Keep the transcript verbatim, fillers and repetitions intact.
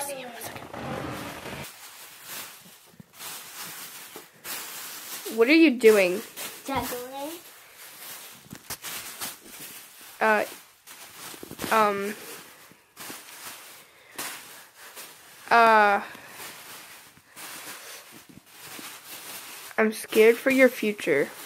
see him in a second. What are you doing? Juggling. Uh, um, uh, I'm scared for your future.